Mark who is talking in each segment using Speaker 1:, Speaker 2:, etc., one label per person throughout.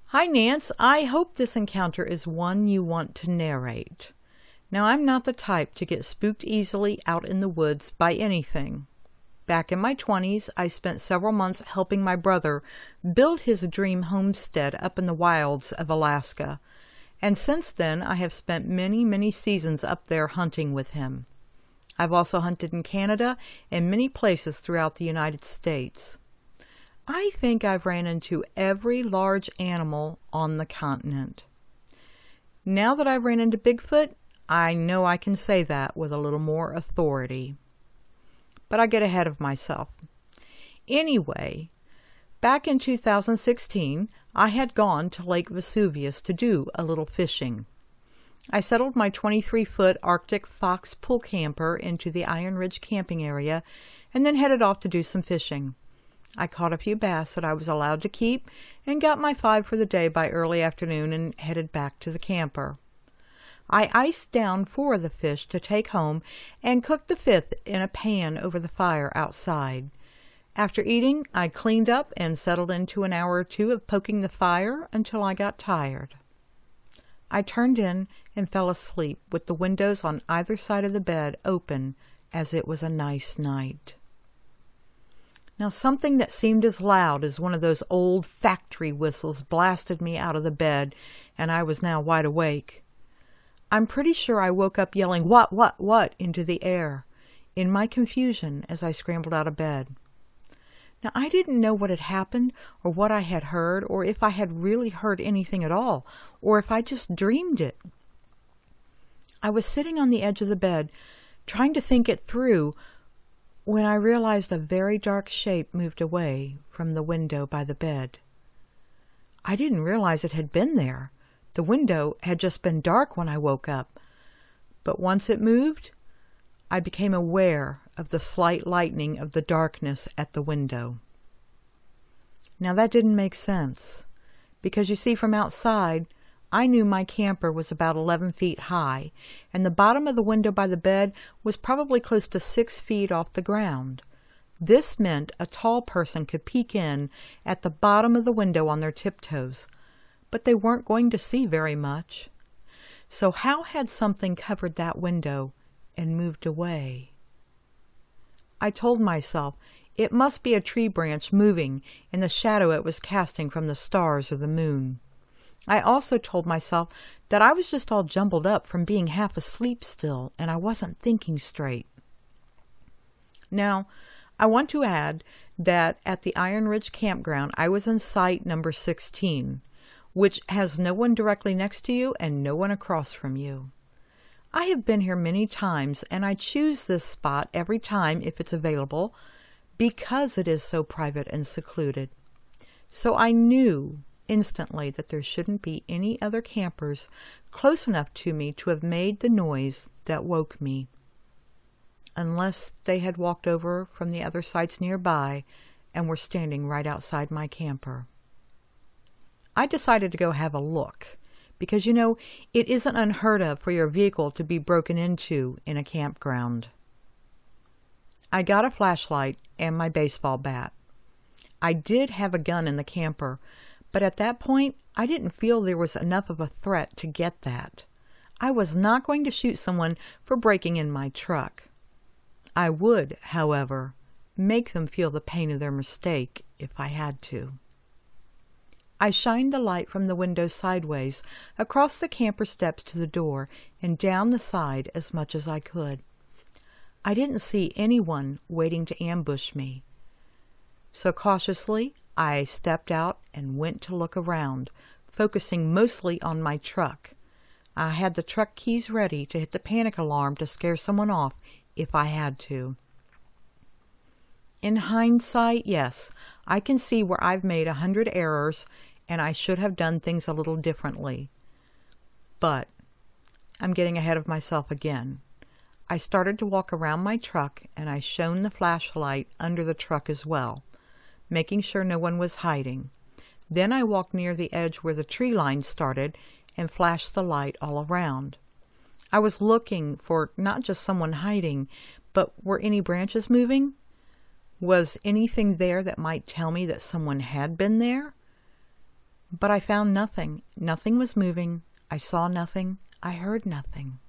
Speaker 1: Hi, Nance. I hope this encounter is one you want to narrate. Now, I'm not the type to get spooked easily out in the woods by anything. Back in my 20s, I spent several months helping my brother build his dream homestead up in the wilds of Alaska, and since then I have spent many seasons up there hunting with him. I've also hunted in Canada and many places throughout the United States. I think I've ran into every large animal on the continent. Now that I've ran into Bigfoot, I know I can say that with a little more authority. But I get ahead of myself. Anyway, back in 2016, I had gone to Lake Vesuvius to do a little fishing. I settled my 23-foot Arctic Fox pull camper into the Iron Ridge camping area and then headed off to do some fishing. I caught a few bass that I was allowed to keep and got my 5 for the day by early afternoon and headed back to the camper. I iced down 4 of the fish to take home and cooked the 5th in a pan over the fire outside. After eating, I cleaned up and settled into an hour or 2 of poking the fire until I got tired. I turned in and fell asleep with the windows on either side of the bed open, as it was a nice night. Now, something that seemed as loud as one of those old factory whistles blasted me out of the bed, and I was now wide awake. I'm pretty sure I woke up yelling, what, into the air, in my confusion as I scrambled out of bed. Now, I didn't know what had happened, or what I had heard, or if I had really heard anything at all, or if I just dreamed it. I was sitting on the edge of the bed, trying to think it through, when I realized a very dark shape moved away from the window by the bed. I didn't realize it had been there. The window had just been dark when I woke up. But once it moved, I became aware of the slight lightening of the darkness at the window. Now that didn't make sense, because you see, from outside, I knew my camper was about 11 feet high, and the bottom of the window by the bed was probably close to 6 feet off the ground. This meant a tall person could peek in at the bottom of the window on their tiptoes, but they weren't going to see very much. So how had something covered that window and moved away? I told myself it must be a tree branch moving in the shadow it was casting from the stars or the moon. I also told myself that I was just all jumbled up from being half asleep still, and I wasn't thinking straight. Now, I want to add that at the Iron Ridge campground, I was in site number 16, which has no one directly next to you and no one across from you. I have been here many times, and I choose this spot every time if it's available because it is so private and secluded. So I knew instantly that there shouldn't be any other campers close enough to me to have made the noise that woke me, unless they had walked over from the other sites nearby and were standing right outside my camper. I decided to go have a look, because, you know, it isn't unheard of for your vehicle to be broken into in a campground. I got a flashlight and my baseball bat. I did have a gun in the camper, but at that point, I didn't feel there was enough of a threat to get that. I was not going to shoot someone for breaking in my truck. I would, however, make them feel the pain of their mistake if I had to. I shined the light from the window sideways, across the camper steps to the door, and down the side as much as I could. I didn't see anyone waiting to ambush me. So cautiously, I stepped out and went to look around, focusing mostly on my truck. I had the truck keys ready to hit the panic alarm to scare someone off if I had to. In hindsight, yes, I can see where I've made 100 errors and I should have done things a little differently. But I'm getting ahead of myself again. I started to walk around my truck and I shone the flashlight under the truck as well, making sure no one was hiding. Then I walked near the edge where the tree line started and flashed the light all around. I was looking for not just someone hiding, but were any branches moving? Was anything there that might tell me that someone had been there? But I found nothing. Nothing was moving. I saw nothing. I heard nothing.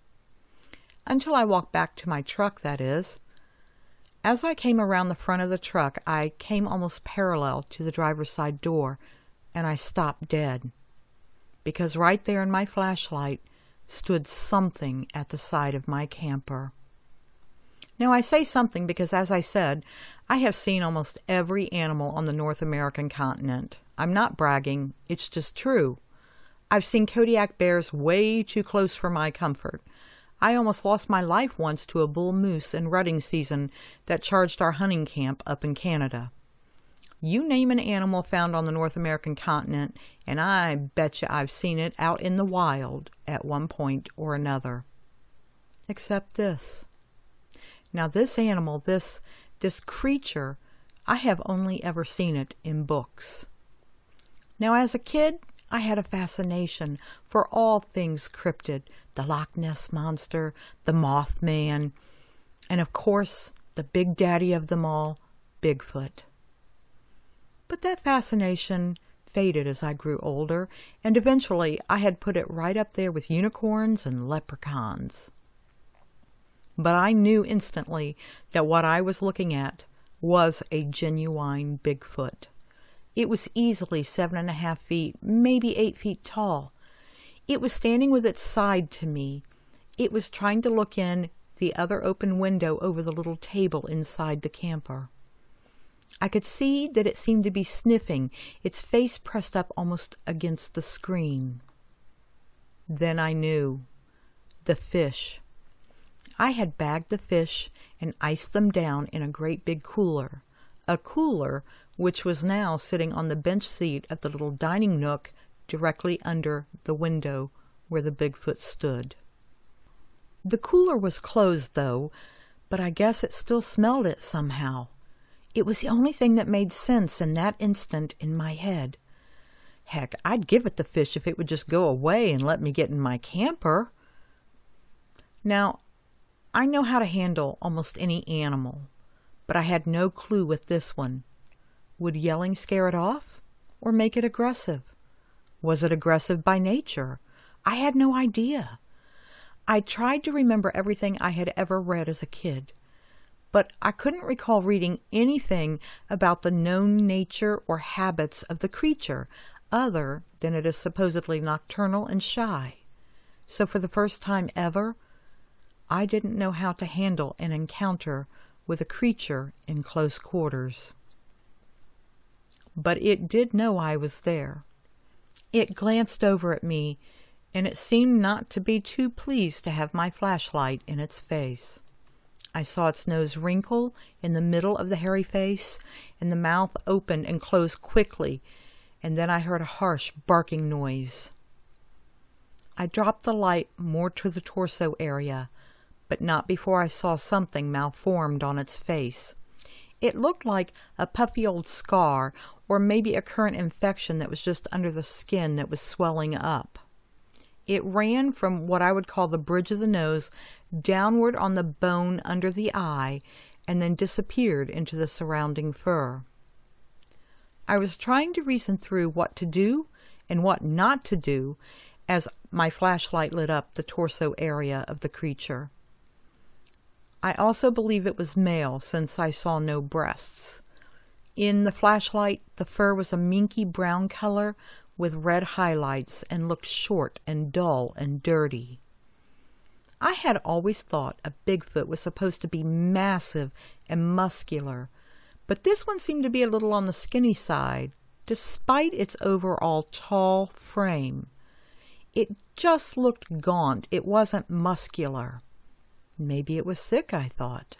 Speaker 1: Until I walked back to my truck, that is. As I came around the front of the truck, I came almost parallel to the driver's side door, and I stopped dead. Because right there in my flashlight stood something at the side of my camper. Now I say something because, as I said, I have seen almost every animal on the North American continent. I'm not bragging, it's just true. I've seen Kodiak bears way too close for my comfort. I almost lost my life once to a bull moose in rutting season that charged our hunting camp up in Canada. You name an animal found on the North American continent, and I bet you I've seen it out in the wild at one point or another. Except this. Now this animal, this creature, I have only ever seen it in books. Now as a kid, I had a fascination for all things cryptid, the Loch Ness Monster, the Mothman, and of course, the big daddy of them all, Bigfoot. But that fascination faded as I grew older, and eventually I had put it right up there with unicorns and leprechauns. But I knew instantly that what I was looking at was a genuine Bigfoot. It was easily 7.5 feet, maybe 8 feet tall. It was standing with its side to me. It was trying to look in the other open window over the little table inside the camper. I could see that it seemed to be sniffing, its face pressed up almost against the screen. Then I knew. The fish. I had bagged the fish and iced them down in a great big cooler. A cooler which was now sitting on the bench seat of the little dining nook directly under the window where the Bigfoot stood. The cooler was closed, though, but I guess it still smelled it somehow. It was the only thing that made sense in that instant in my head. Heck, I'd give it the fish if it would just go away and let me get in my camper. Now, I know how to handle almost any animal, but I had no clue with this one. Would yelling scare it off or make it aggressive? Was it aggressive by nature? I had no idea. I tried to remember everything I had ever read as a kid, but I couldn't recall reading anything about the known nature or habits of the creature other than it is supposedly nocturnal and shy. So for the first time ever, I didn't know how to handle an encounter with a creature in close quarters. But it did know I was there. It glanced over at me, and it seemed not to be too pleased to have my flashlight in its face. I saw its nose wrinkle in the middle of the hairy face, and the mouth opened and closed quickly, and then I heard a harsh barking noise. I dropped the light more to the torso area, but not before I saw something malformed on its face. It looked like a puffy old scar, or maybe a current infection that was just under the skin that was swelling up. It ran from what I would call the bridge of the nose downward on the bone under the eye, and then disappeared into the surrounding fur. I was trying to reason through what to do and what not to do as my flashlight lit up the torso area of the creature. I also believe it was male, since I saw no breasts. In the flashlight, the fur was a minky brown color with red highlights and looked short and dull and dirty. I had always thought a Bigfoot was supposed to be massive and muscular, but this one seemed to be a little on the skinny side, despite its overall tall frame. It just looked gaunt. It wasn't muscular. Maybe it was sick, I thought.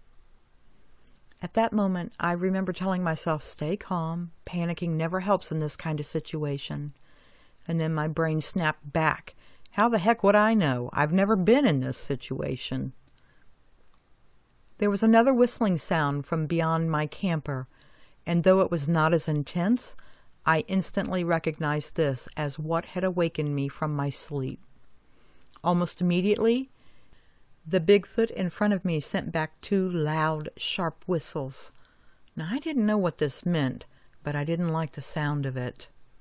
Speaker 1: At that moment, I remember telling myself, stay calm. Panicking never helps in this kind of situation. And then my brain snapped back. How the heck would I know? I've never been in this situation. There was another whistling sound from beyond my camper, and though it was not as intense, I instantly recognized this as what had awakened me from my sleep. Almost immediately, the Bigfoot in front of me sent back 2 loud, sharp whistles. Now, I didn't know what this meant, but I didn't like the sound of it.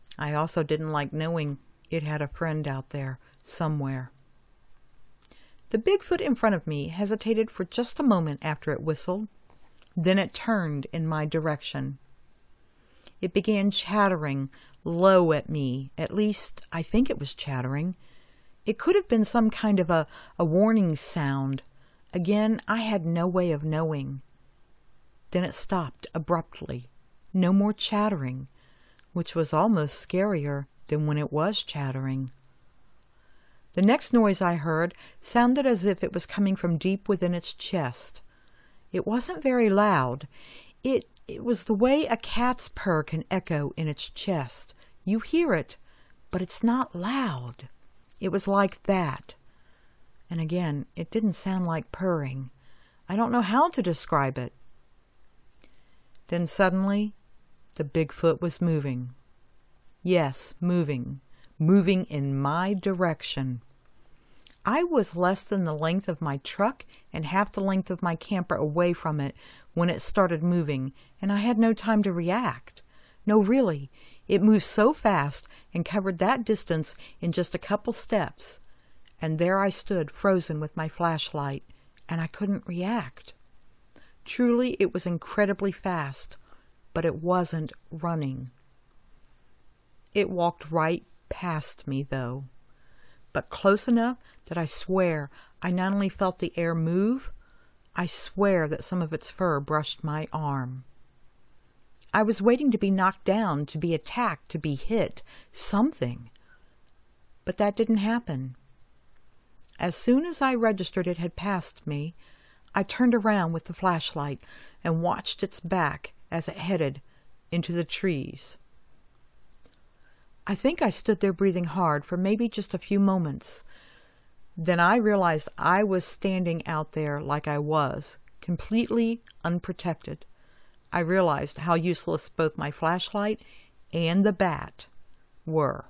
Speaker 1: I also didn't like knowing it had a friend out there somewhere. The Bigfoot in front of me hesitated for just a moment after it whistled. Then it turned in my direction. It began chattering low at me. At least, I think it was chattering. It could have been some kind of a warning sound. Again, I had no way of knowing. Then it stopped abruptly. No more chattering, which was almost scarier than when it was chattering. The next noise I heard sounded as if it was coming from deep within its chest. It wasn't very loud. It was the way a cat's purr can echo in its chest. You hear it, but it's not loud. It was like that. And again, it didn't sound like purring. I don't know how to describe it. Then suddenly, the Bigfoot was moving. Yes, moving. Moving in my direction. I was less than the length of my truck and half the length of my camper away from it when it started moving, and I had no time to react. No, really, it moved so fast and covered that distance in just a couple steps, and there I stood frozen with my flashlight, and I couldn't react. Truly, it was incredibly fast, but it wasn't running. It walked right past me, though, but close enough that I swear I not only felt the air move, I swear that some of its fur brushed my arm. I was waiting to be knocked down, to be attacked, to be hit, something. But that didn't happen. As soon as I registered it had passed me, I turned around with the flashlight and watched its back as it headed into the trees. I think I stood there breathing hard for maybe just a few moments. Then I realized I was standing out there like I was, completely unprotected. I realized how useless both my flashlight and the bat were.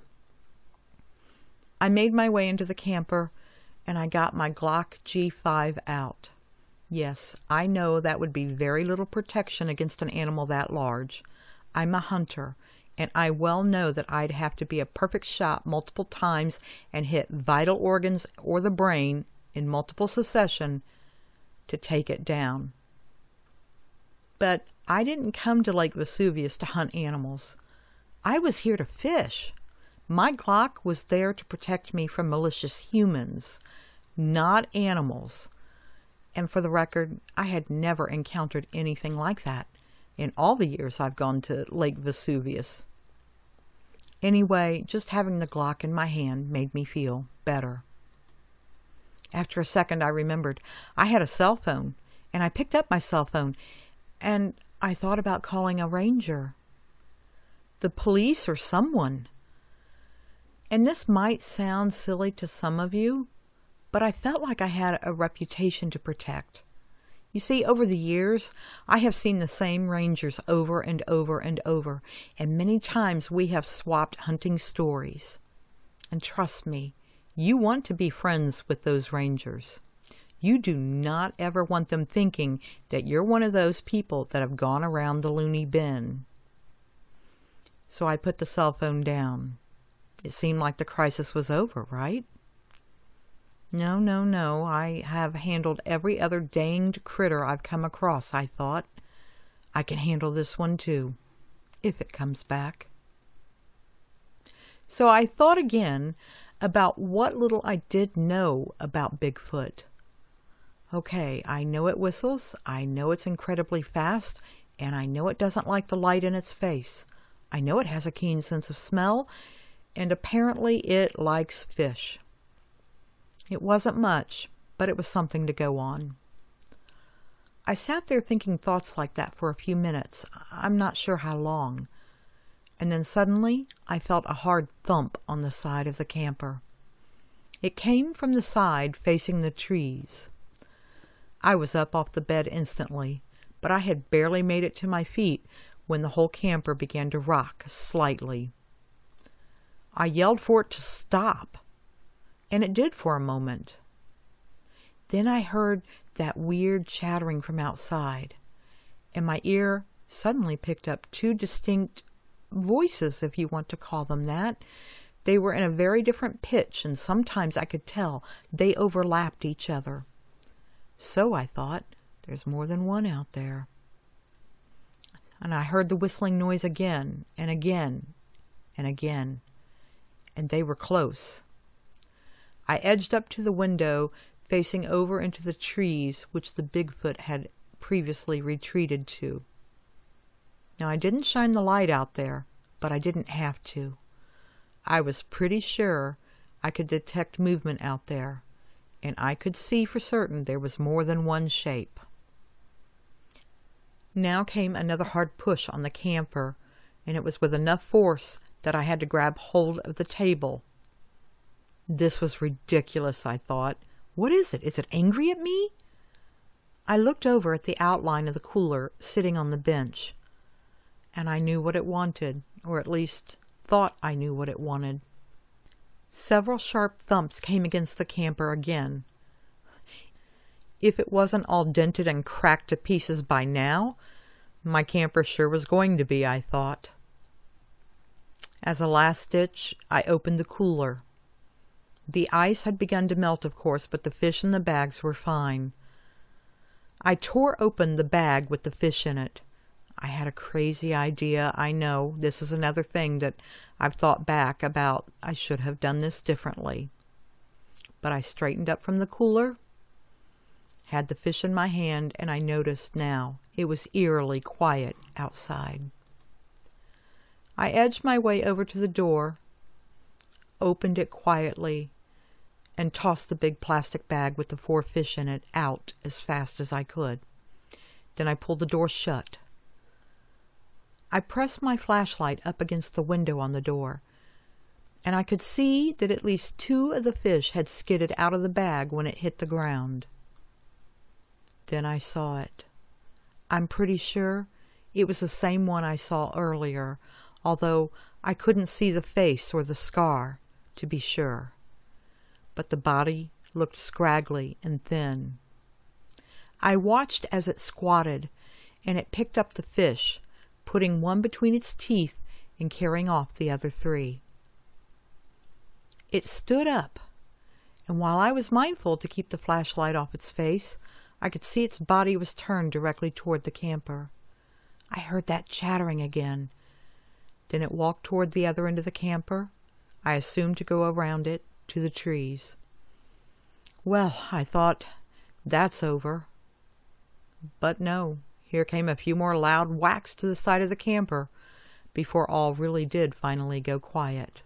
Speaker 1: I made my way into the camper, and I got my Glock G5 out. Yes, I know that would be very little protection against an animal that large. I'm a hunter, and I well know that I'd have to be a perfect shot multiple times and hit vital organs or the brain in multiple succession to take it down. But I didn't come to Lake Vesuvius to hunt animals. I was here to fish. My Glock was there to protect me from malicious humans, not animals. And for the record, I had never encountered anything like that in all the years I've gone to Lake Vesuvius. Anyway, just having the Glock in my hand made me feel better. After a second, I remembered I had a cell phone, and I picked up my cell phone, and I thought about calling a ranger, the police, or someone. And this might sound silly to some of you, but I felt like I had a reputation to protect. You see, over the years, I have seen the same rangers over and over and over, and many times we have swapped hunting stories. And trust me, you want to be friends with those rangers. You do not ever want them thinking that you're one of those people that have gone around the loony bin. So I put the cell phone down. It seemed like the crisis was over, right? No, I have handled every other danged critter I've come across, I thought. I can handle this one too, if it comes back. So I thought again about what little I did know about Bigfoot. Okay, I know it whistles, I know it's incredibly fast, and I know it doesn't like the light in its face. I know it has a keen sense of smell, and apparently it likes fish. It wasn't much, but it was something to go on. I sat there thinking thoughts like that for a few minutes. I'm not sure how long. And then suddenly, I felt a hard thump on the side of the camper. It came from the side facing the trees. I was up off the bed instantly, but I had barely made it to my feet when the whole camper began to rock slightly. I yelled for it to stop, and it did for a moment. Then I heard that weird chattering from outside, and my ear suddenly picked up two distinct voices, if you want to call them that. They were in a very different pitch, and sometimes I could tell they overlapped each other. So I thought, there's more than one out there. And I heard the whistling noise again, and again, and again, and they were close. I edged up to the window, facing over into the trees which the Bigfoot had previously retreated to. Now, I didn't shine the light out there, but I didn't have to. I was pretty sure I could detect movement out there, and I could see for certain there was more than one shape. Now came another hard push on the camper, and it was with enough force that I had to grab hold of the table. This was ridiculous, I thought. What is it? Is it angry at me? I looked over at the outline of the cooler sitting on the bench, and I knew what it wanted, or at least thought I knew what it wanted. Several sharp thumps came against the camper again. If it wasn't all dented and cracked to pieces by now, my camper sure was going to be, I thought. As a last ditch, I opened the cooler. The ice had begun to melt, of course, but the fish in the bags were fine. I tore open the bag with the fish in it. I had a crazy idea, I know. This is another thing that I've thought back about. I should have done this differently. But I straightened up from the cooler, had the fish in my hand, and I noticed now it was eerily quiet outside. I edged my way over to the door, opened it quietly, and tossed the big plastic bag with the 4 fish in it out as fast as I could. Then I pulled the door shut. I pressed my flashlight up against the window on the door, and I could see that at least 2 of the fish had skidded out of the bag when it hit the ground. Then I saw it. I'm pretty sure it was the same one I saw earlier, although I couldn't see the face or the scar, to be sure. But the body looked scraggly and thin. I watched as it squatted, and it picked up the fish, putting one between its teeth and carrying off the other 3. It stood up, and while I was mindful to keep the flashlight off its face, I could see its body was turned directly toward the camper. I heard that chattering again. Then it walked toward the other end of the camper, I assumed to go around it to the trees. Well, I thought, that's over. But no, here came a few more loud whacks to the side of the camper before all really did finally go quiet.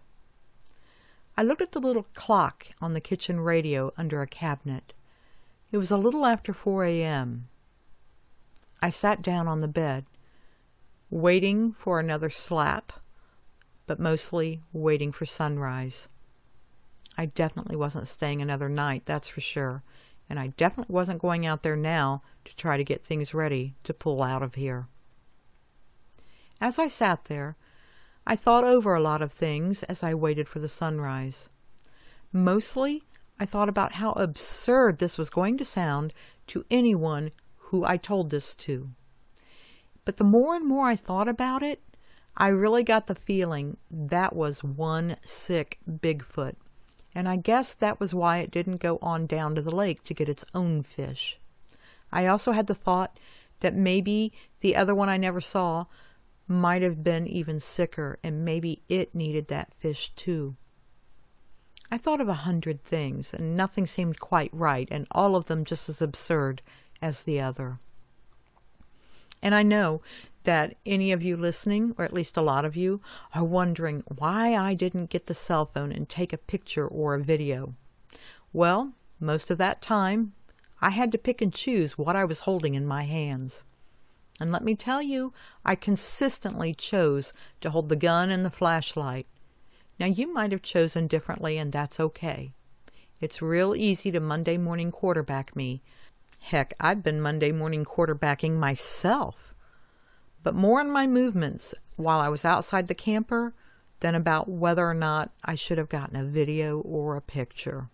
Speaker 1: I looked at the little clock on the kitchen radio under a cabinet. It was a little after 4 a.m. I sat down on the bed, waiting for another slap, but mostly waiting for sunrise. I definitely wasn't staying another night, that's for sure, and I definitely wasn't going out there now to try to get things ready to pull out of here. As I sat there, I thought over a lot of things as I waited for the sunrise. Mostly, I thought about how absurd this was going to sound to anyone who I told this to. But the more and more I thought about it, I really got the feeling that was one sick Bigfoot, and I guess that was why it didn't go on down to the lake to get its own fish. I also had the thought that maybe the other one I never saw might have been even sicker, and maybe it needed that fish too. I thought of 100 things, and nothing seemed quite right, and all of them just as absurd as the other. And I know that any of you listening, or at least a lot of you, are wondering why I didn't get the cell phone and take a picture or a video. Well, most of that time, I had to pick and choose what I was holding in my hands. And let me tell you, I consistently chose to hold the gun and the flashlight. Now, you might have chosen differently, and that's okay. It's real easy to Monday morning quarterback me. Heck, I've been Monday morning quarterbacking myself. But more in my movements while I was outside the camper than about whether or not I should have gotten a video or a picture.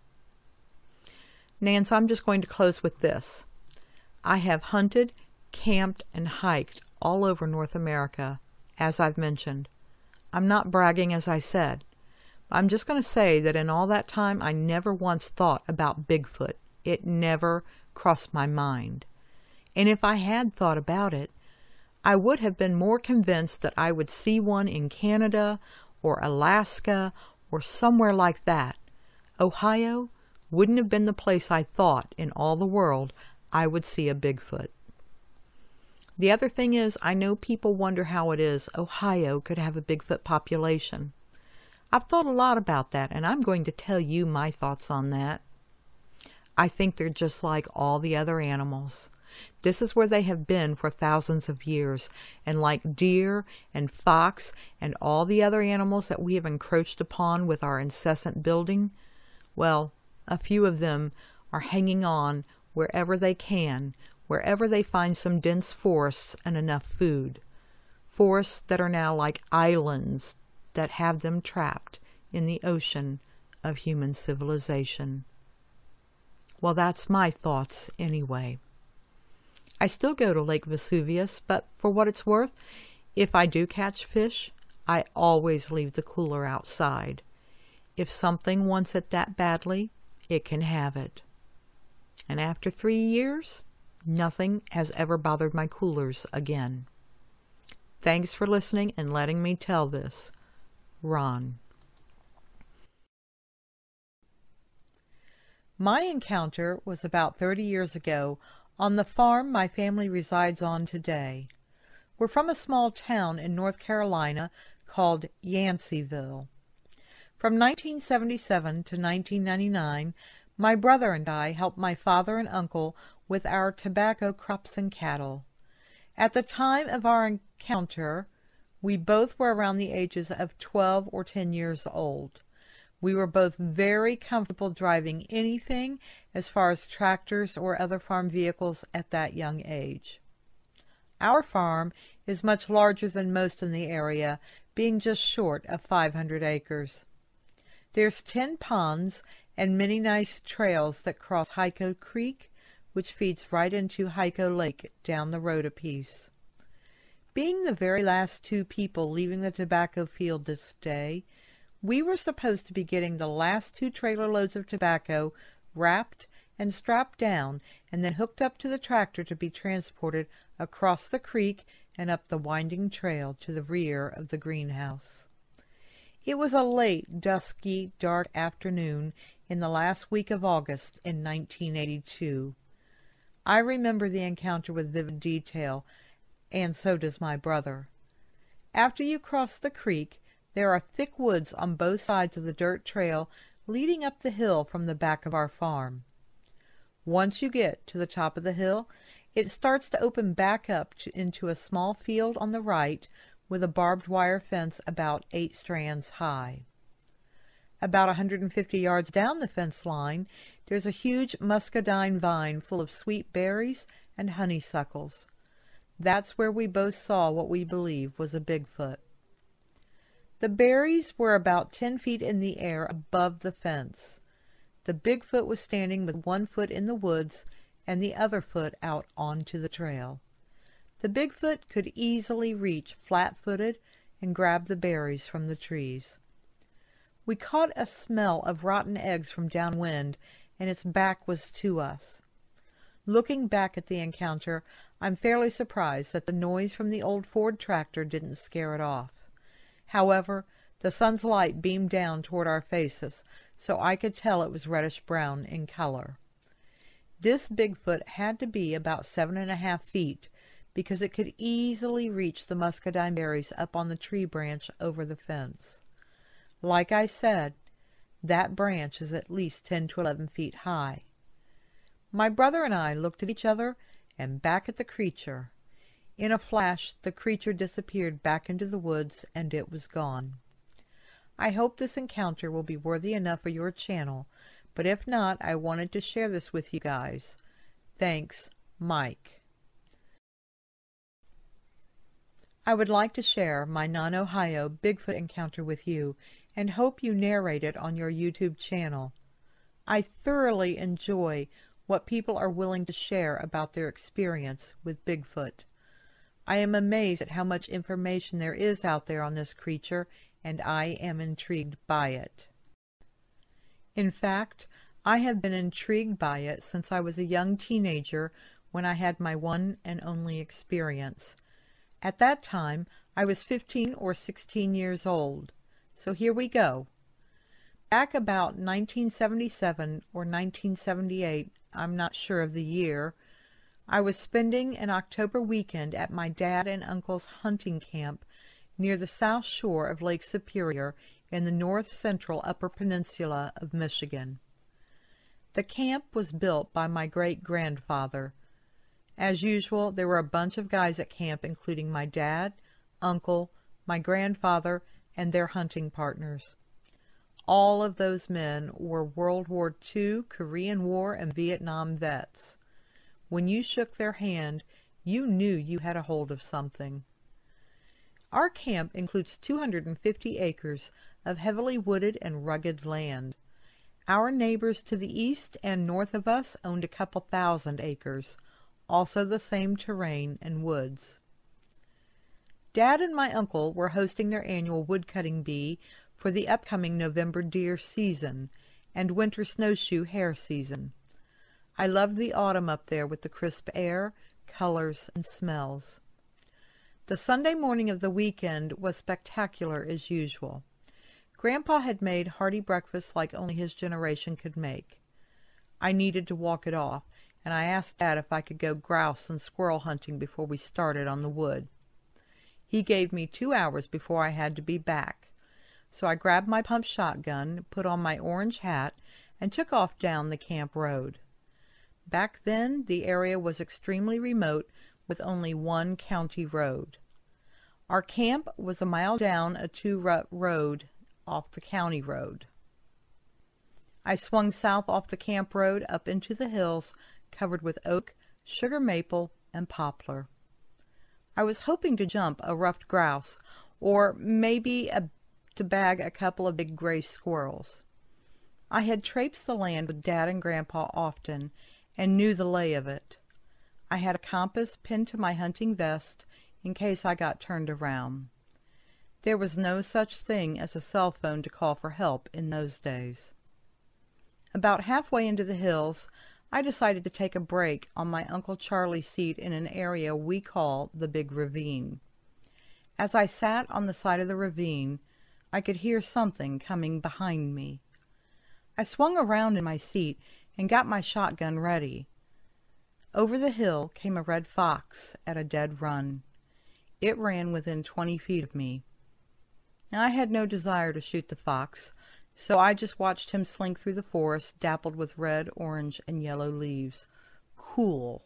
Speaker 1: Nance, I'm just going to close with this. I have hunted, camped, and hiked all over North America, as I've mentioned. I'm not bragging, as I said. I'm just going to say that in all that time, I never once thought about Bigfoot. It never crossed my mind. And if I had thought about it, I would have been more convinced that I would see one in Canada or Alaska or somewhere like that. Ohio wouldn't have been the place I thought in all the world I would see a Bigfoot. The other thing is, I know people wonder how it is Ohio could have a Bigfoot population. I've thought a lot about that, and I'm going to tell you my thoughts on that. I think they're just like all the other animals. This is where they have been for thousands of years, and like deer and fox and all the other animals that we have encroached upon with our incessant building, well, a few of them are hanging on wherever they can, wherever they find some dense forests and enough food. Forests that are now like islands that have them trapped in the ocean of human civilization. Well, that's my thoughts anyway. I still go to Lake Vesuvius, but for what it's worth, if I do catch fish, I always leave the cooler outside. If something wants it that badly, it can have it. And after 3 years, nothing has ever bothered my coolers again. Thanks for listening and letting me tell this. Ron. My encounter was about 30 years ago on the farm my family resides on today. We're from a small town in North Carolina called Yanceyville. From 1977 to 1999, my brother and I helped my father and uncle with our tobacco crops and cattle. At the time of our encounter, we both were around the ages of 12 or 10 years old. We were both very comfortable driving anything as far as tractors or other farm vehicles at that young age. Our farm is much larger than most in the area, being just short of 500 acres. There's 10 ponds and many nice trails that cross Hyco Creek, which feeds right into Hyco Lake down the road a piece. Being the very last 2 people leaving the tobacco field this day, we were supposed to be getting the last 2 trailer loads of tobacco wrapped and strapped down and then hooked up to the tractor to be transported across the creek and up the winding trail to the rear of the greenhouse. It was a late, dusky, dark afternoon in the last week of August in 1982. I remember the encounter with vivid detail, and so does my brother. After you cross the creek, there are thick woods on both sides of the dirt trail leading up the hill from the back of our farm. Once you get to the top of the hill, it starts to open back up into a small field on the right with a barbed wire fence about 8 strands high. About 150 yards down the fence line, there's a huge muscadine vine full of sweet berries and honeysuckles. That's where we both saw what we believe was a Bigfoot. The berries were about 10 feet in the air above the fence. The Bigfoot was standing with 1 foot in the woods and the other foot out onto the trail. The Bigfoot could easily reach flat-footed and grab the berries from the trees. We caught a smell of rotten eggs from downwind, and its back was to us. Looking back at the encounter, I'm fairly surprised that the noise from the old Ford tractor didn't scare it off. However, the sun's light beamed down toward our faces, so I could tell it was reddish-brown in color. This Bigfoot had to be about 7.5 feet, because it could easily reach the muscadine berries up on the tree branch over the fence. Like I said, that branch is at least 10 to 11 feet high. My brother and I looked at each other and back at the creature. In a flash, the creature disappeared back into the woods, and it was gone. I hope this encounter will be worthy enough for your channel, but if not, I wanted to share this with you guys. Thanks, Mike. I would like to share my non-Ohio Bigfoot encounter with you and hope you narrate it on your YouTube channel. I thoroughly enjoy what people are willing to share about their experience with Bigfoot. I am amazed at how much information there is out there on this creature, and I am intrigued by it. In fact, I have been intrigued by it since I was a young teenager when I had my one and only experience. At that time, I was 15 or 16 years old. So here we go. Back about 1977 or 1978, I'm not sure of the year, I was spending an October weekend at my dad and uncle's hunting camp near the south shore of Lake Superior in the north-central Upper Peninsula of Michigan. The camp was built by my great-grandfather. As usual, there were a bunch of guys at camp, including my dad, uncle, my grandfather, and their hunting partners. All of those men were World War II, Korean War, and Vietnam vets. When you shook their hand, you knew you had a hold of something. Our camp includes 250 acres of heavily wooded and rugged land. Our neighbors to the east and north of us owned a couple thousand acres, also the same terrain and woods. Dad and my uncle were hosting their annual woodcutting bee for the upcoming November deer season and winter snowshoe hare season. I loved the autumn up there with the crisp air, colors, and smells. The Sunday morning of the weekend was spectacular as usual. Grandpa had made hearty breakfast like only his generation could make. I needed to walk it off, and I asked Dad if I could go grouse and squirrel hunting before we started on the wood. He gave me 2 hours before I had to be back, so I grabbed my pump shotgun, put on my orange hat, and took off down the camp road. Back then, the area was extremely remote with only one county road. Our camp was a mile down a two-rut road off the county road. I swung south off the camp road up into the hills covered with oak, sugar maple, and poplar. I was hoping to jump a ruffed grouse or maybe to bag a couple of big gray squirrels. I had traipsed the land with Dad and Grandpa often and knew the lay of it. I had a compass pinned to my hunting vest in case I got turned around. There was no such thing as a cell phone to call for help in those days. About halfway into the hills, I decided to take a break on my Uncle Charlie's seat in an area we call the Big Ravine. As I sat on the side of the ravine, I could hear something coming behind me. I swung around in my seat and got my shotgun ready. Over the hill came a red fox at a dead run. It ran within 20 feet of me. Now, I had no desire to shoot the fox, so I just watched him slink through the forest dappled with red, orange, and yellow leaves. Cool.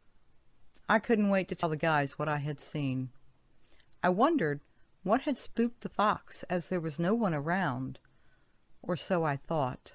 Speaker 1: I couldn't wait to tell the guys what I had seen. I wondered what had spooked the fox, as there was no one around, or so I thought.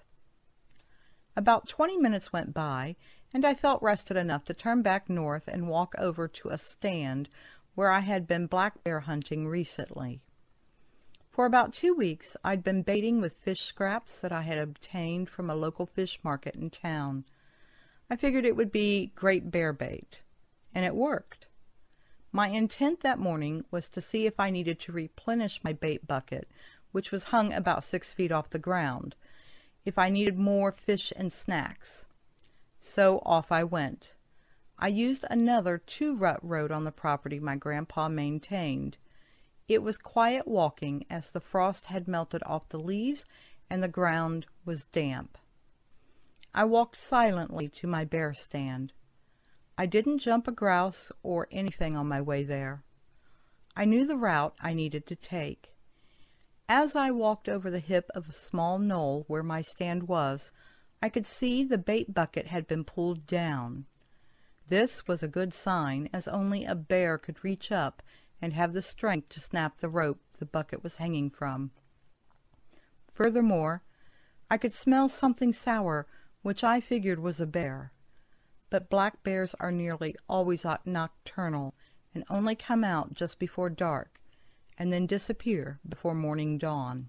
Speaker 1: About 20 minutes went by, and I felt rested enough to turn back north and walk over to a stand where I had been black bear hunting recently. For about 2 weeks, I'd been baiting with fish scraps that I had obtained from a local fish market in town. I figured it would be great bear bait, and it worked. My intent that morning was to see if I needed to replenish my bait bucket, which was hung about 6 feet off the ground, if I needed more fish and snacks. So off I went. I used another two-rut road on the property my grandpa maintained. It was quiet walking as the frost had melted off the leaves and the ground was damp. I walked silently to my bear stand. I didn't jump a grouse or anything on my way there. I knew the route I needed to take. As I walked over the hip of a small knoll where my stand was, I could see the bait bucket had been pulled down. This was a good sign, as only a bear could reach up and have the strength to snap the rope the bucket was hanging from. Furthermore, I could smell something sour, which I figured was a bear. But black bears are nearly always nocturnal and only come out just before dark, and then disappear before morning dawn.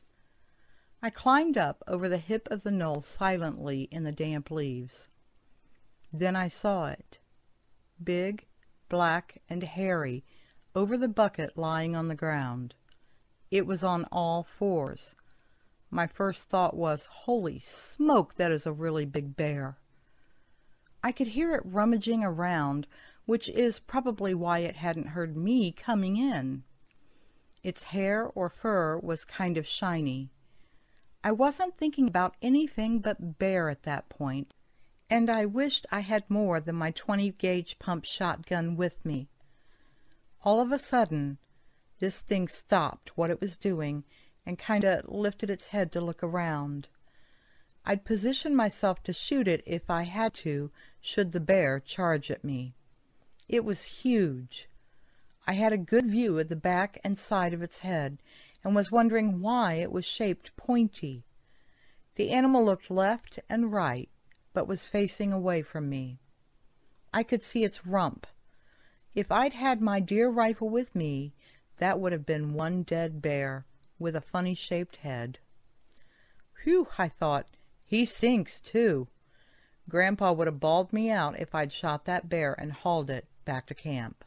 Speaker 1: I climbed up over the hip of the knoll silently in the damp leaves. Then I saw it. Big, black, and hairy, over the bucket lying on the ground. It was on all fours. My first thought was, holy smoke, that is a really big bear. I could hear it rummaging around, which is probably why it hadn't heard me coming in. Its hair or fur was kind of shiny. I wasn't thinking about anything but bear at that point, and I wished I had more than my 20-gauge pump shotgun with me. All of a sudden, this thing stopped what it was doing and kinda lifted its head to look around. I'd positioned myself to shoot it if I had to, should the bear charge at me. It was huge. I had a good view of the back and side of its head, and was wondering why it was shaped pointy. The animal looked left and right, but was facing away from me. I could see its rump. If I'd had my deer rifle with me, that would have been one dead bear, with a funny-shaped head. Whew, I thought, he stinks, too. Grandpa would have bawled me out if I'd shot that bear and hauled it back to camp.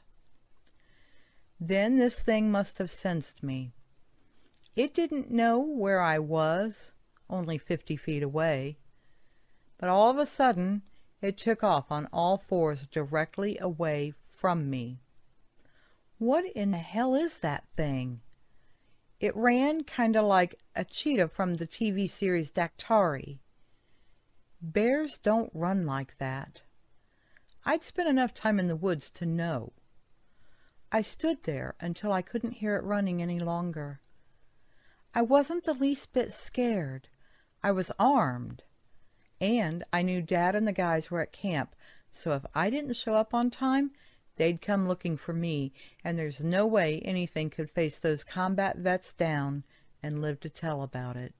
Speaker 1: Then this thing must have sensed me. It didn't know where I was, only 50 feet away. But all of a sudden, it took off on all fours directly away from me. What in the hell is that thing? It ran kinda like a cheetah from the TV series Daktari. Bears don't run like that. I'd spent enough time in the woods to know. I stood there until I couldn't hear it running any longer. I wasn't the least bit scared. I was armed. And I knew Dad and the guys were at camp, so if I didn't show up on time, they'd come looking for me, and there's no way anything could face those combat vets down and live to tell about it.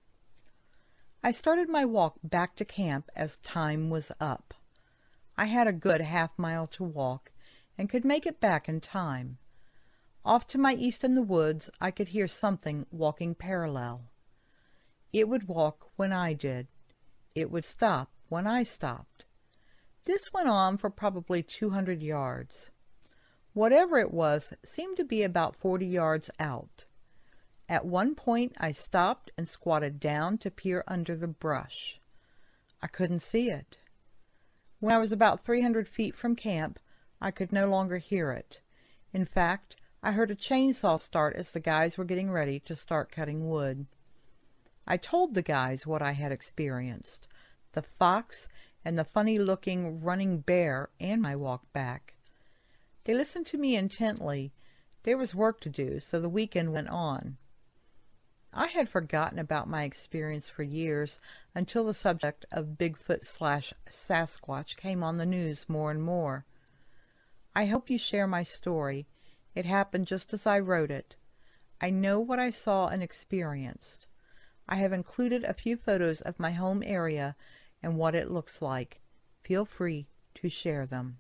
Speaker 1: I started my walk back to camp as time was up. I had a good half-mile to walk, and could make it back in time. Off to my east in the woods, I could hear something walking parallel. It would walk when I did. It would stop when I stopped. This went on for probably 200 yards. Whatever it was seemed to be about 40 yards out. At one point I stopped and squatted down to peer under the brush. I couldn't see it. When I was about 300 feet from camp, I could no longer hear it. In fact, I heard a chainsaw start as the guys were getting ready to start cutting wood. I told the guys what I had experienced, the fox and the funny-looking running bear, and my walk back. They listened to me intently. There was work to do, so the weekend went on. I had forgotten about my experience for years until the subject of Bigfoot/Sasquatch came on the news more and more. I hope you share my story. It happened just as I wrote it. I know what I saw and experienced. I have included a few photos of my home area and what it looks like. Feel free to share them.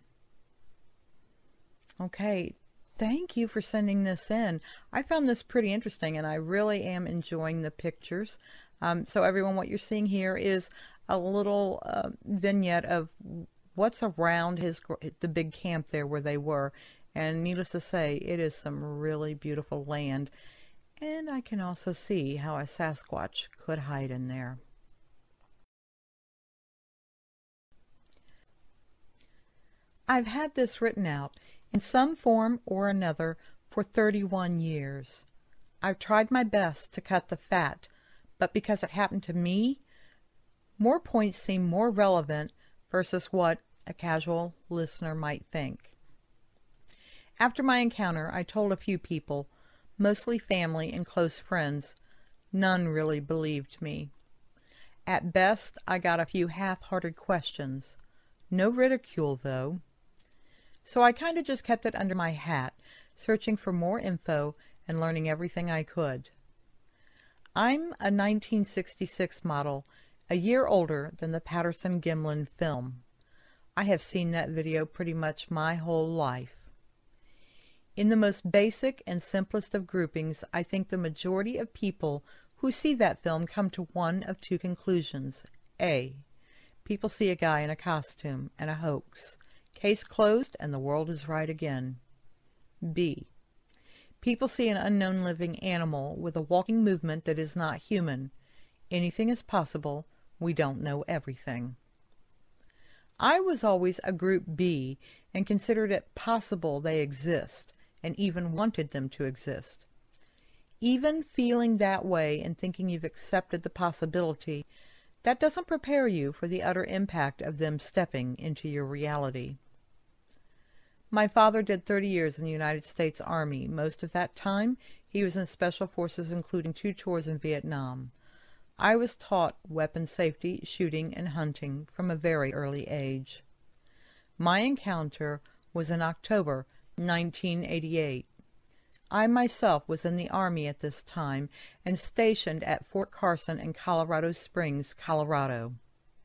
Speaker 1: Okay, thank you for sending this in. I found this pretty interesting, and I really am enjoying the pictures. So everyone, what you're seeing here is a little vignette of what's around the big camp there where they were. And needless to say, it is some really beautiful land. And I can also see how a Sasquatch could hide in there. I've had this written out in some form or another for 31 years. I've tried my best to cut the fat, but because it happened to me, more points seem more relevant versus what a casual listener might think. After my encounter, I told a few people, mostly family and close friends. None really believed me. At best, I got a few half-hearted questions. No ridicule, though. So I kind of just kept it under my hat, searching for more info and learning everything I could. I'm a 1966 model, a year older than the Patterson-Gimlin film. I have seen that video pretty much my whole life. In the most basic and simplest of groupings, I think the majority of people who see that film come to one of two conclusions. A. People see a guy in a costume and a hoax. Case closed and the world is right again. B. People see an unknown living animal with a walking movement that is not human. Anything is possible. We don't know everything. I was always a group B and considered it possible they exist and even wanted them to exist. Even feeling that way and thinking you've accepted the possibility, that doesn't prepare you for the utter impact of them stepping into your reality. My father did 30 years in the United States Army. Most of that time, he was in Special Forces, including 2 tours in Vietnam. I was taught weapon safety, shooting, and hunting from a very early age. My encounter was in October 1988. I myself was in the Army at this time and stationed at Fort Carson in Colorado Springs, Colorado.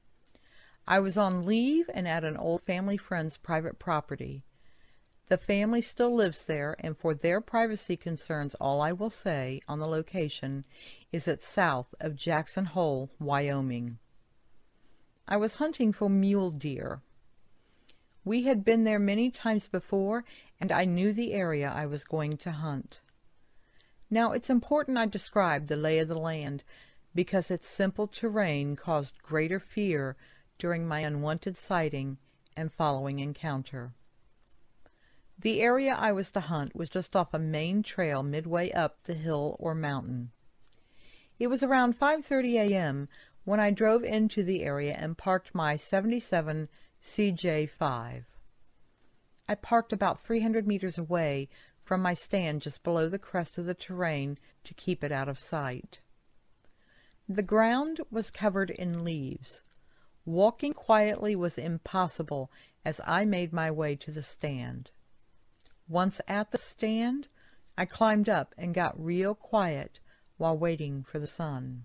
Speaker 1: I was on leave and at an old family friend's private property. The family still lives there, and for their privacy concerns, all I will say on the location is it's south of Jackson Hole, Wyoming. I was hunting for mule deer. We had been there many times before, and I knew the area I was going to hunt. Now, it's important I describe the lay of the land, because its simple terrain caused greater fear during my unwanted sighting and following encounter. The area I was to hunt was just off a main trail midway up the hill or mountain. It was around 5:30 a.m. when I drove into the area and parked my '77 CJ5. I parked about 300 meters away from my stand just below the crest of the terrain to keep it out of sight. The ground was covered in leaves. Walking quietly was impossible as I made my way to the stand. Once at the stand, I climbed up and got real quiet while waiting for the sun.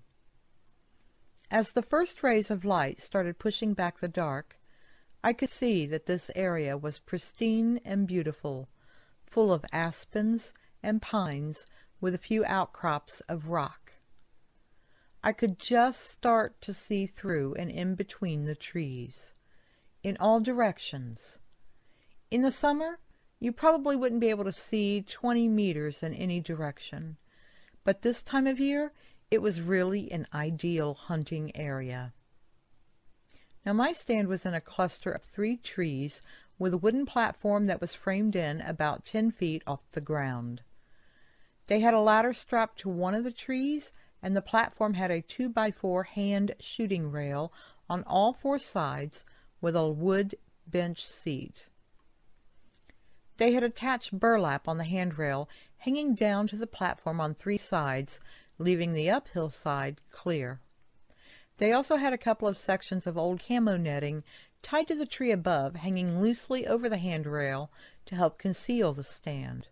Speaker 1: As the first rays of light started pushing back the dark, I could see that this area was pristine and beautiful, full of aspens and pines with a few outcrops of rock. I could just start to see through and in between the trees, in all directions. In the summer, you probably wouldn't be able to see 20 meters in any direction, but this time of year, it was really an ideal hunting area. Now, my stand was in a cluster of 3 trees with a wooden platform that was framed in about 10 feet off the ground. They had a ladder strapped to one of the trees, and the platform had a 2x4 hand shooting rail on all 4 sides with a wood bench seat. They had attached burlap on the handrail hanging down to the platform on 3 sides, leaving the uphill side clear. They also had a couple of sections of old camo netting tied to the tree above, hanging loosely over the handrail to help conceal the stand.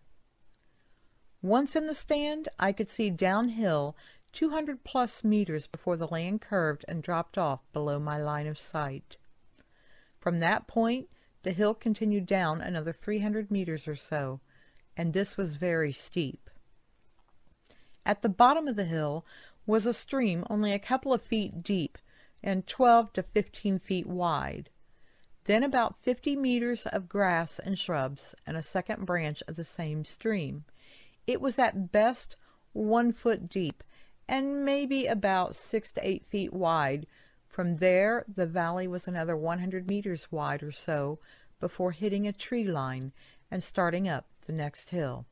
Speaker 1: Once in the stand, I could see downhill 200+ meters before the land curved and dropped off below my line of sight. From that point, the hill continued down another 300 meters or so, and this was very steep. At the bottom of the hill was a stream only a couple of feet deep and 12 to 15 feet wide. Then about 50 meters of grass and shrubs and a second branch of the same stream. It was at best 1 foot deep and maybe about 6 to 8 feet wide. From there, the valley was another 100 meters wide or so before hitting a tree line and starting up the next hill.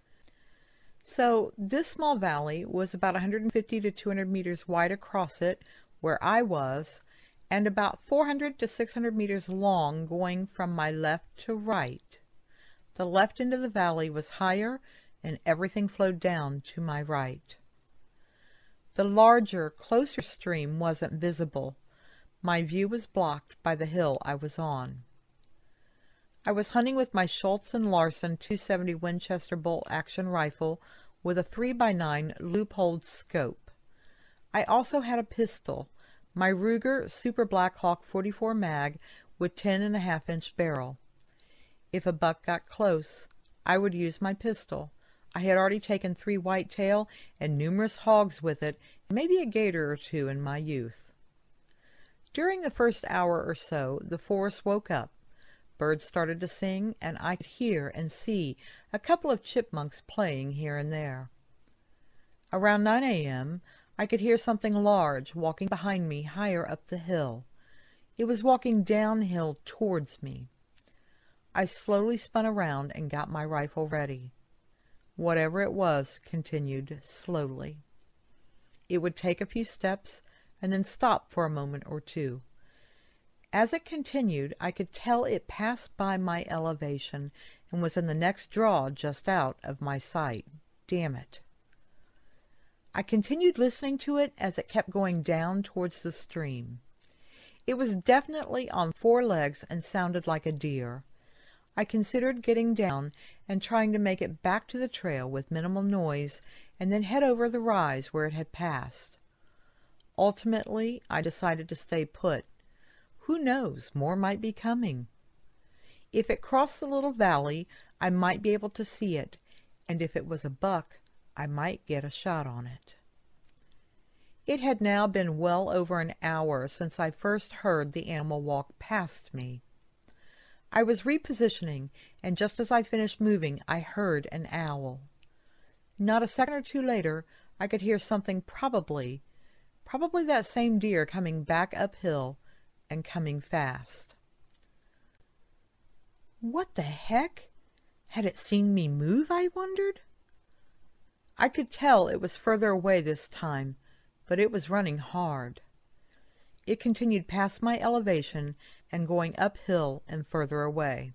Speaker 1: So this small valley was about 150 to 200 meters wide across it, where I was, and about 400 to 600 meters long going from my left to right. The left end of the valley was higher, and everything flowed down to my right. The larger, closer stream wasn't visible. My view was blocked by the hill I was on. I was hunting with my Schultz & Larson .270 Winchester bolt-action rifle with a 3x9 loop-holed scope. I also had a pistol, my Ruger Super Blackhawk 44 mag with 10.5-inch barrel. If a buck got close, I would use my pistol. I had already taken 3 whitetail and numerous hogs with it, and maybe a gator or 2 in my youth. During the first hour or so, the forest woke up. Birds started to sing, and I could hear and see a couple of chipmunks playing here and there. Around 9 a.m., I could hear something large walking behind me higher up the hill. It was walking downhill towards me. I slowly spun around and got my rifle ready. Whatever it was continued slowly. It would take a few steps and then stop for a moment or two. As it continued, I could tell it passed by my elevation and was in the next draw just out of my sight. Damn it. I continued listening to it as it kept going down towards the stream. It was definitely on 4 legs and sounded like a deer. I considered getting down and trying to make it back to the trail with minimal noise and then head over the rise where it had passed. Ultimately, I decided to stay put. Who knows, more might be coming. If it crossed the little valley, I might be able to see it, and if it was a buck, I might get a shot on it. It had now been well over an hour since I first heard the animal walk past me. I was repositioning, and just as I finished moving, I heard an owl. Not a second or two later, I could hear something probably that same deer coming back uphill and coming fast. What the heck? Had it seen me move, I wondered? I could tell it was further away this time, but it was running hard. It continued past my elevation and going uphill and further away.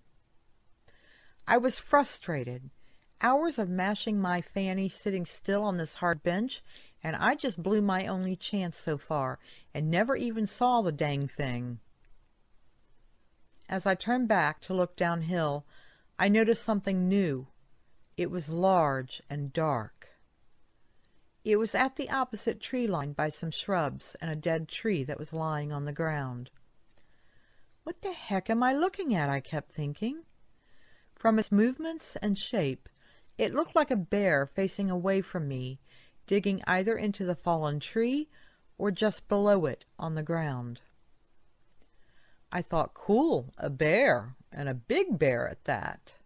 Speaker 1: I was frustrated. Hours of mashing my fanny sitting still on this hard bench, and I just blew my only chance so far and never even saw the dang thing. As I turned back to look downhill, I noticed something new. It was large and dark. It was at the opposite tree line by some shrubs and a dead tree that was lying on the ground. What the heck am I looking at? I kept thinking. From its movements and shape, it looked like a bear facing away from me, digging either into the fallen tree or just below it on the ground. I thought, cool, a bear, and a big bear at that.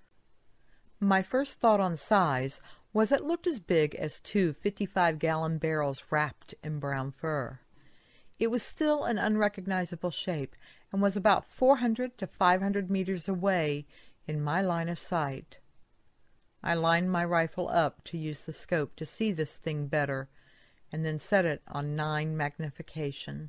Speaker 1: My first thought on size was it looked as big as 2 55-gallon barrels wrapped in brown fur. It was still an unrecognizable shape and was about 400 to 500 meters away in my line of sight. I lined my rifle up to use the scope to see this thing better, and then set it on 9 magnification.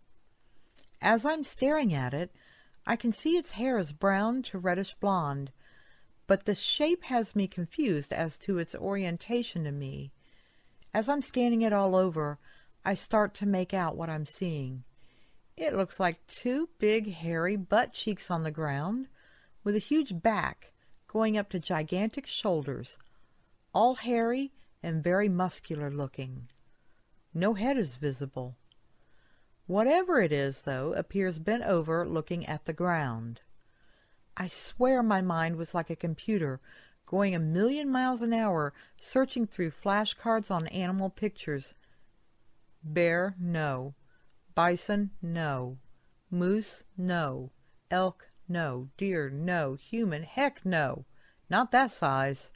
Speaker 1: As I'm staring at it, I can see its hair is brown to reddish blonde, but the shape has me confused as to its orientation to me. As I'm scanning it all over, I start to make out what I'm seeing. It looks like 2 big, hairy butt cheeks on the ground, with a huge back going up to gigantic shoulders, all hairy and very muscular looking. No head is visible. Whatever it is, though, appears bent over looking at the ground. I swear my mind was like a computer, going 1,000,000 miles an hour, searching through flashcards on animal pictures. Bear, no. Bison, no. Moose, no. Elk, no. Deer, no. Human, heck no. Not that size.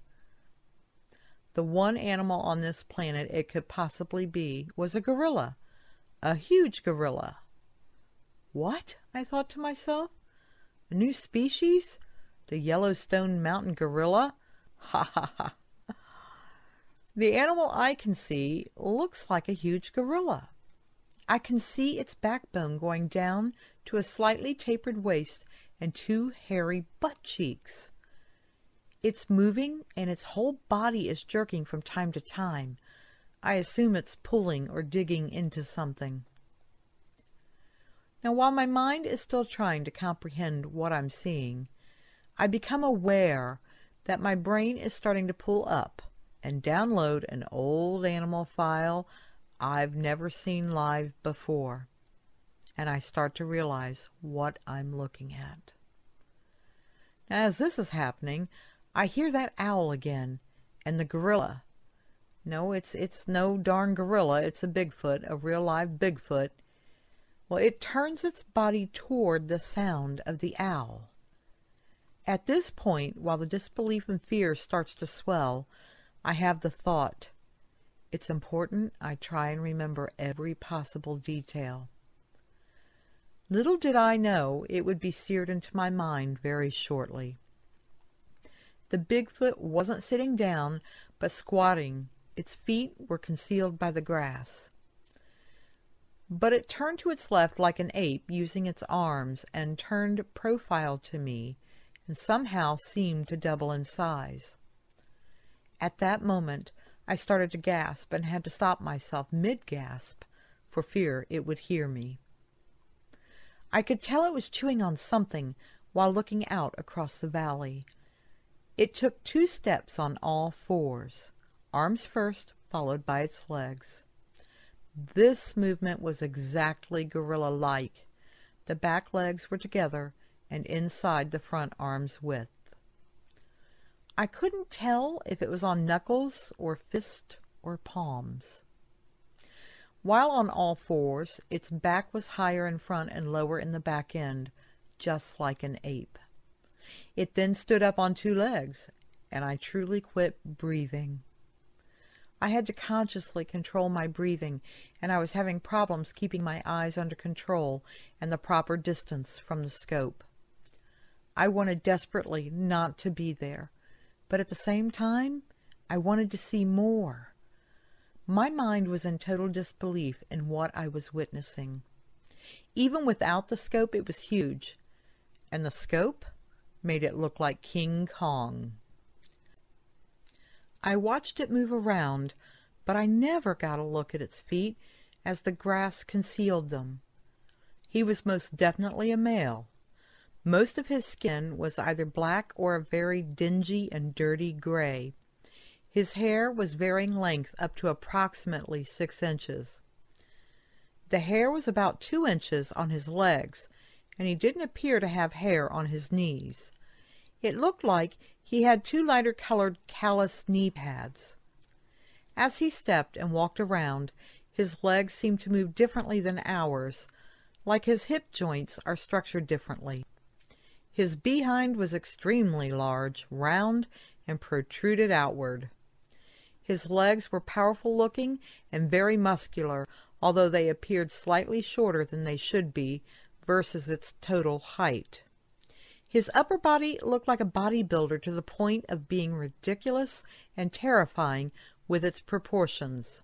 Speaker 1: The one animal on this planet it could possibly be was a gorilla. A huge gorilla. What? I thought to myself. A new species? The Yellowstone mountain gorilla? Ha ha ha. The animal I can see looks like a huge gorilla. I can see its backbone going down to a slightly tapered waist and 2 hairy butt cheeks. It's moving and its whole body is jerking from time to time. I assume it's pulling or digging into something. Now, while my mind is still trying to comprehend what I'm seeing, I become aware that my brain is starting to pull up and download an old animal file I've never seen live before, and I start to realize what I'm looking at. Now, as this is happening, I hear that owl again, and the gorilla. No, it's no darn gorilla, it's a Bigfoot, a real live Bigfoot. Well, it turns its body toward the sound of the owl. At this point, while the disbelief and fear starts to swell, I have the thought, it's important I try and remember every possible detail. Little did I know it would be seared into my mind very shortly. The Bigfoot wasn't sitting down, but squatting. Its feet were concealed by the grass. But it turned to its left like an ape, using its arms, and turned profile to me, and somehow seemed to double in size. At that moment, I started to gasp and had to stop myself mid-gasp for fear it would hear me. I could tell it was chewing on something while looking out across the valley. It took 2 steps on all 4s, arms first, followed by its legs. This movement was exactly gorilla-like. The back legs were together and inside the front arm's width. I couldn't tell if it was on knuckles or fist or palms. While on all 4s, its back was higher in front and lower in the back end, just like an ape. It then stood up on 2 legs, and I truly quit breathing. I had to consciously control my breathing, and I was having problems keeping my eyes under control and the proper distance from the scope. I wanted desperately not to be there, but at the same time, I wanted to see more. My mind was in total disbelief in what I was witnessing. Even without the scope, it was huge, and the scope made it look like King Kong. I watched it move around, but I never got a look at its feet, as the grass concealed them. He was most definitely a male. Most of his skin was either black or a very dingy and dirty gray. His hair was varying length up to approximately 6 inches. The hair was about 2 inches on his legs, and he didn't appear to have hair on his knees. It looked like he had 2 lighter-colored callus knee pads. As he stepped and walked around, his legs seemed to move differently than ours, like his hip joints are structured differently. His behind was extremely large, round, and protruded outward. His legs were powerful-looking and very muscular, although they appeared slightly shorter than they should be versus its total height. His upper body looked like a bodybuilder to the point of being ridiculous and terrifying with its proportions.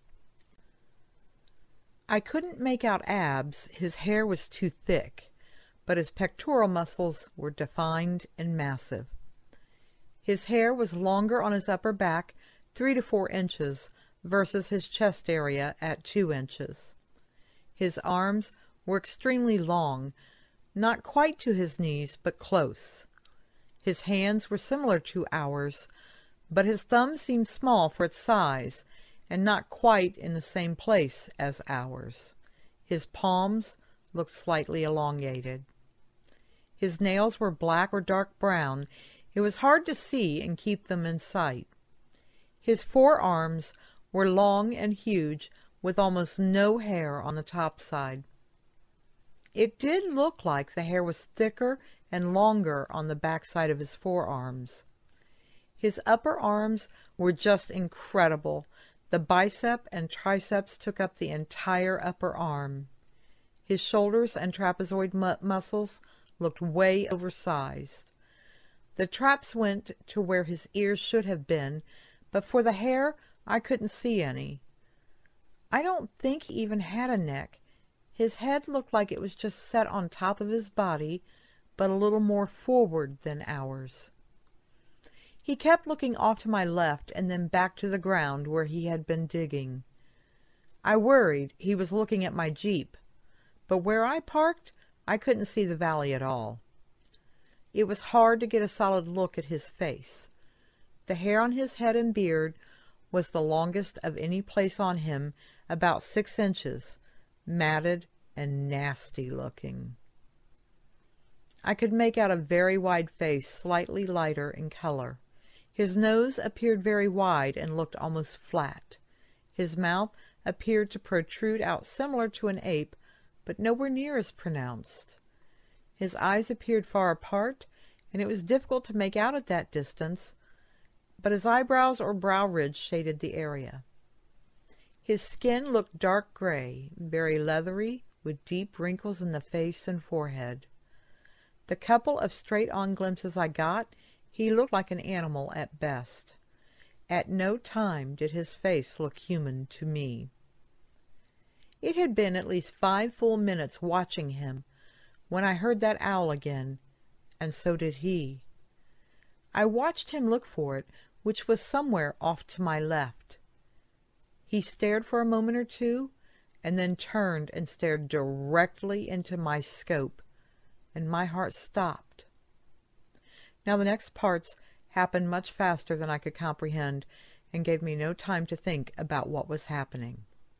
Speaker 1: I couldn't make out abs, his hair was too thick, but his pectoral muscles were defined and massive. His hair was longer on his upper back, 3 to 4 inches, versus his chest area at 2 inches. His arms were extremely long, not quite to his knees, but close. His hands were similar to ours, but his thumb seemed small for its size, and not quite in the same place as ours. His palms looked slightly elongated. His nails were black or dark brown. It was hard to see and keep them in sight. His forearms were long and huge, with almost no hair on the top side. It did look like the hair was thicker and longer on the backside of his forearms. His upper arms were just incredible. The bicep and triceps took up the entire upper arm. His shoulders and trapezoid muscles looked way oversized. The traps went to where his ears should have been, but for the hair, I couldn't see any. I don't think he even had a neck. His head looked like it was just set on top of his body, but a little more forward than ours. He kept looking off to my left and then back to the ground where he had been digging. I worried he was looking at my Jeep, but where I parked, I couldn't see the valley at all. It was hard to get a solid look at his face. The hair on his head and beard was the longest of any place on him, about 6 inches, matted and nasty looking. I could make out a very wide face, slightly lighter in color. His nose appeared very wide and looked almost flat. His mouth appeared to protrude out similar to an ape, but nowhere near as pronounced. His eyes appeared far apart, and it was difficult to make out at that distance, but his eyebrows or brow ridge shaded the area. His skin looked dark gray, very leathery, with deep wrinkles in the face and forehead. The couple of straight-on glimpses I got, he looked like an animal at best. At no time did his face look human to me. It had been at least 5 full minutes watching him when I heard that owl again, and so did he. I watched him look for it, which was somewhere off to my left. He stared for a moment or two, and then turned and stared directly into my scope, and my heart stopped. Now the next parts happened much faster than I could comprehend, and gave me no time to think about what was happening.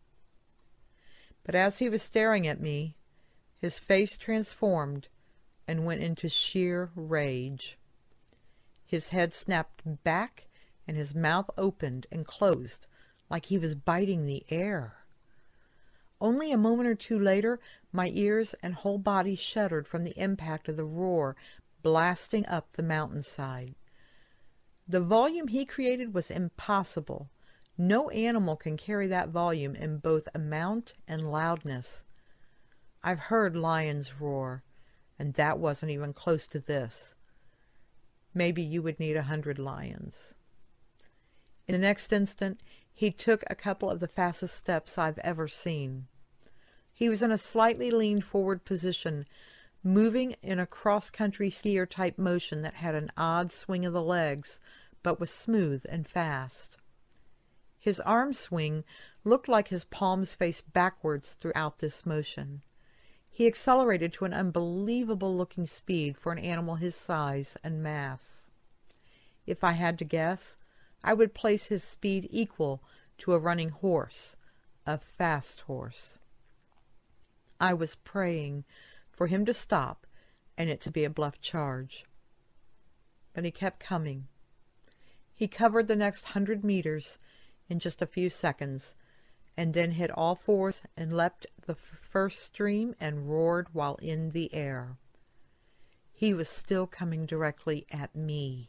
Speaker 1: But as he was staring at me, his face transformed and went into sheer rage. His head snapped back, and his mouth opened and closed like he was biting the air. Only a moment or two later, my ears and whole body shuddered from the impact of the roar blasting up the mountainside. The volume he created was impossible. No animal can carry that volume in both amount and loudness. I've heard lions roar, and that wasn't even close to this. Maybe you would need 100 lions. In the next instant, he took a couple of the fastest steps I've ever seen. He was in a slightly leaned forward position, moving in a cross-country skier-type motion that had an odd swing of the legs, but was smooth and fast. His arm swing looked like his palms faced backwards throughout this motion. He accelerated to an unbelievable-looking speed for an animal his size and mass. If I had to guess, I would place his speed equal to a running horse, a fast horse. I was praying for him to stop and it to be a bluff charge. But he kept coming. He covered the next 100 meters in just a few seconds, and then hit all fours and leapt the first stream and roared while in the air. He was still coming directly at me.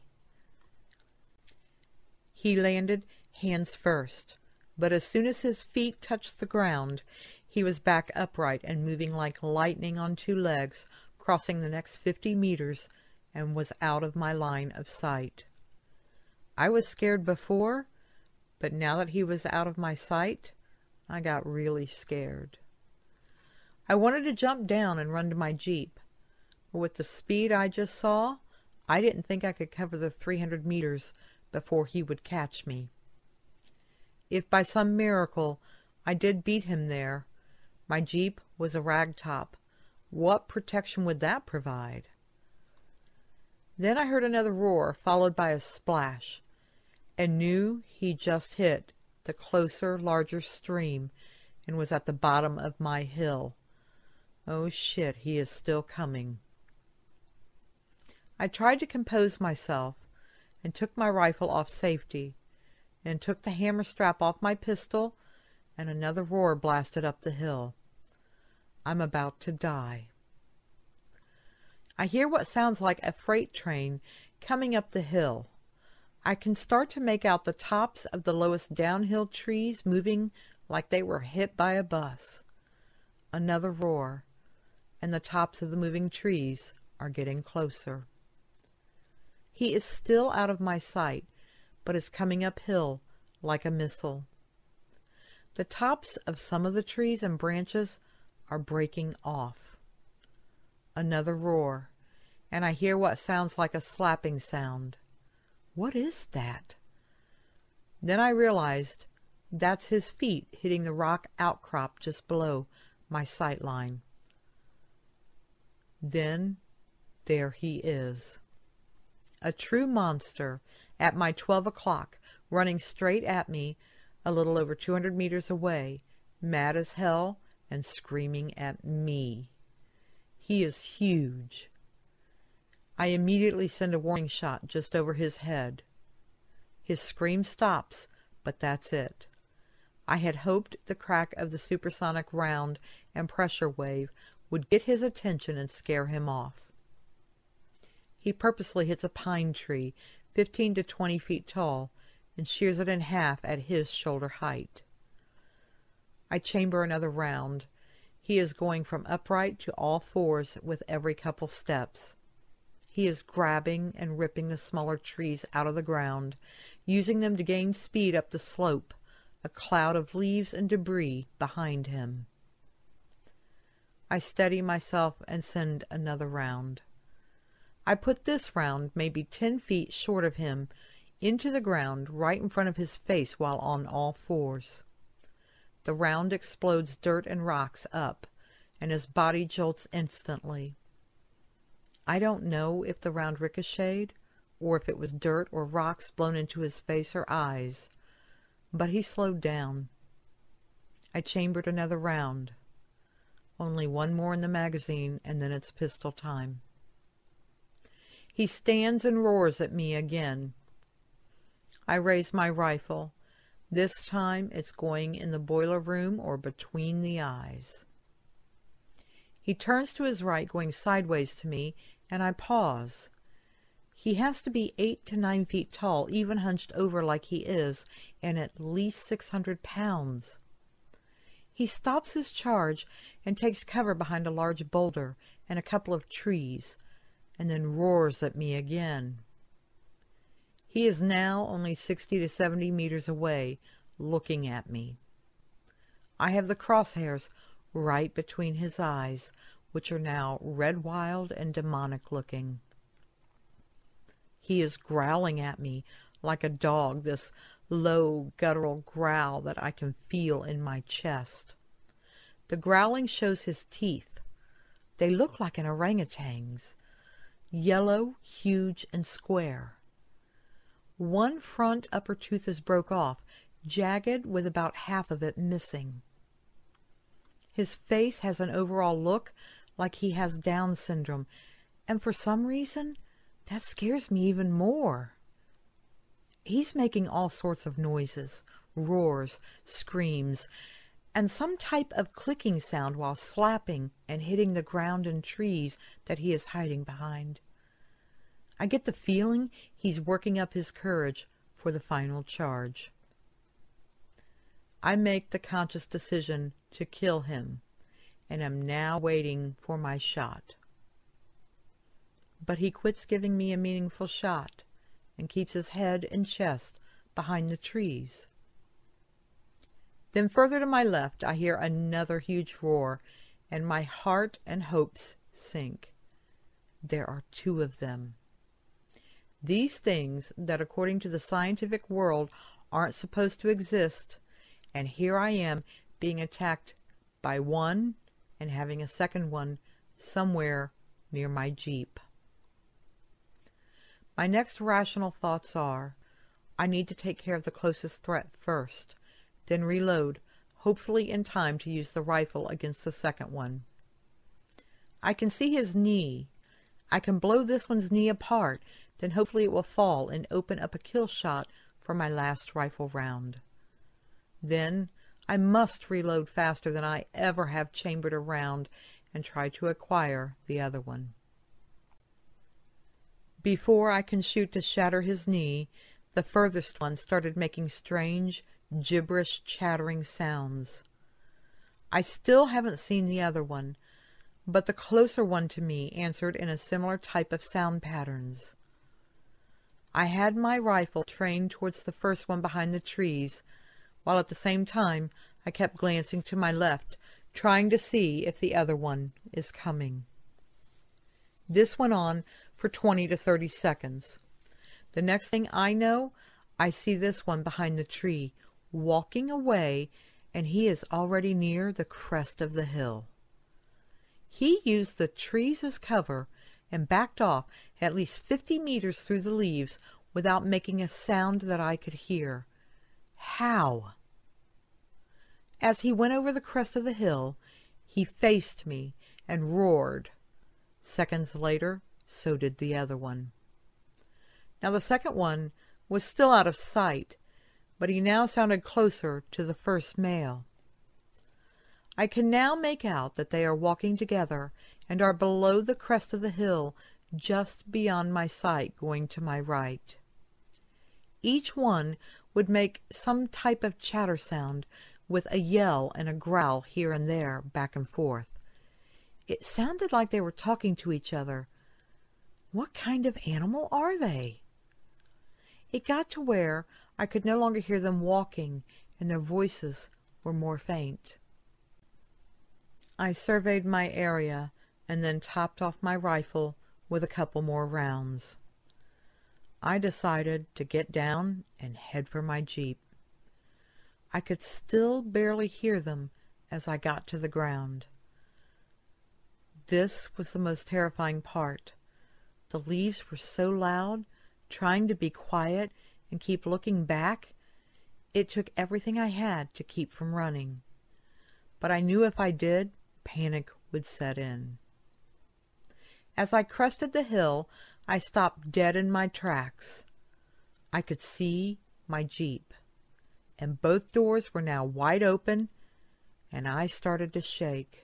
Speaker 1: He landed hands first, but as soon as his feet touched the ground, he was back upright and moving like lightning on 2 legs, crossing the next 50 meters, and was out of my line of sight. I was scared before, but now that he was out of my sight, I got really scared. I wanted to jump down and run to my Jeep, but with the speed I just saw, I didn't think I could cover the 300 meters before he would catch me. If by some miracle I did beat him there, my Jeep was a ragtop. What protection would that provide? Then I heard another roar, followed by a splash, and knew he just hit the closer, larger stream and was at the bottom of my hill. Oh shit, he is still coming. I tried to compose myself and took my rifle off safety and took the hammer strap off my pistol, and another roar blasted up the hill. I'm about to die. I hear what sounds like a freight train coming up the hill. I can start to make out the tops of the lowest downhill trees moving like they were hit by a bus. Another roar, and the tops of the moving trees are getting closer. He is still out of my sight, but is coming uphill like a missile. The tops of some of the trees and branches are breaking off. Another roar, and I hear what sounds like a slapping sound. What is that? Then I realized that's his feet hitting the rock outcrop just below my sight line. Then there he is. A true monster at my 12 o'clock, running straight at me a little over 200 meters away, mad as hell and screaming at me. He is huge. I immediately send a warning shot just over his head. His scream stops, but that's it. I had hoped the crack of the supersonic round and pressure wave would get his attention and scare him off. he purposely hits a pine tree 15 to 20 feet tall and shears it in half at his shoulder height. I chamber another round. He is going from upright to all fours with every couple steps. He is grabbing and ripping the smaller trees out of the ground, using them to gain speed up the slope, a cloud of leaves and debris behind him. I steady myself and send another round. I put this round maybe 10 feet short of him into the ground right in front of his face while on all fours. The round explodes dirt and rocks up, and his body jolts instantly. I don't know if the round ricocheted, or if it was dirt or rocks blown into his face or eyes, but he slowed down. I chambered another round. Only one more in the magazine, and then it's pistol time. He stands and roars at me again. I raise my rifle. This time it's going in the boiler room or between the eyes. He turns to his right, going sideways to me, and I pause. He has to be 8 to 9 feet tall, even hunched over like he is, and at least 600 pounds. He stops his charge and takes cover behind a large boulder and a couple of trees, and then roars at me again. He is now only 60 to 70 meters away, looking at me. I have the crosshairs right between his eyes, which are now red wild and demonic looking. He is growling at me like a dog, this low guttural growl that I can feel in my chest. The growling shows his teeth. They look like an orangutan's, yellow, huge, and square. One front upper tooth is broke off, jagged with about half of it missing. His face has an overall look like he has Down syndrome, and for some reason, that scares me even more. He's making all sorts of noises, roars, screams, and some type of clicking sound while slapping and hitting the ground and trees that he is hiding behind. I get the feeling he's working up his courage for the final charge. I make the conscious decision to kill him, and am now waiting for my shot. But he quits giving me a meaningful shot and keeps his head and chest behind the trees. Then further to my left, I hear another huge roar, and my heart and hopes sink. There are 2 of them. These things that, according to the scientific world, aren't supposed to exist, and here I am being attacked by one and having a second one somewhere near my Jeep. My next rational thoughts are, I need to take care of the closest threat first, then reload, hopefully in time to use the rifle against the second one. I can see his knee. I can blow this one's knee apart, then hopefully it will fall and open up a kill shot for my last rifle round. Then I must reload faster than I ever have chambered a round and try to acquire the other one. Before I can shoot to shatter his knee, the furthest one started making strange, gibberish, chattering sounds. I still haven't seen the other one, but the closer one to me answered in a similar type of sound patterns. I had my rifle trained towards the first one behind the trees, while at the same time I kept glancing to my left, trying to see if the other one is coming. This went on for 20 to 30 seconds. The next thing I know, I see this one behind the tree, walking away, and he is already near the crest of the hill. He used the trees as cover and backed off at least 50 meters through the leaves without making a sound that I could hear. How? As he went over the crest of the hill, he faced me and roared. Seconds later, so did the other one. Now the second one was still out of sight, but he now sounded closer to the first male. I can now make out that they are walking together and are below the crest of the hill, just beyond my sight going to my right. Each one would make some type of chatter sound with a yell and a growl here and there, back and forth. It sounded like they were talking to each other. What kind of animal are they? It got to where I could no longer hear them walking, and their voices were more faint. I surveyed my area and then topped off my rifle with a couple more rounds. I decided to get down and head for my Jeep. I could still barely hear them as I got to the ground. This was the most terrifying part. The leaves were so loud, trying to be quiet and keep looking back. It took everything I had to keep from running. But I knew if I did, panic would set in. As I crested the hill, I stopped dead in my tracks. I could see my Jeep, and both doors were now wide open, and I started to shake.